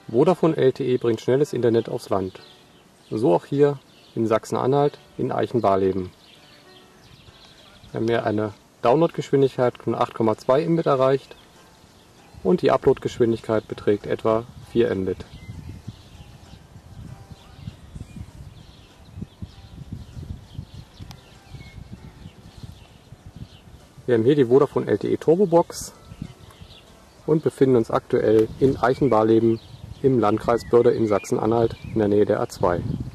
Vodafone LTE bringt schnelles Internet aufs Land. So auch hier in Sachsen-Anhalt in Eichenbarleben. Wir haben hier eine Downloadgeschwindigkeit von 8,2 Mbit erreicht und die Uploadgeschwindigkeit beträgt etwa 4 Mbit. Wir haben hier die Vodafone LTE Turbo Box und befinden uns aktuell in Eichenbarleben im Landkreis Börde in Sachsen-Anhalt in der Nähe der A2.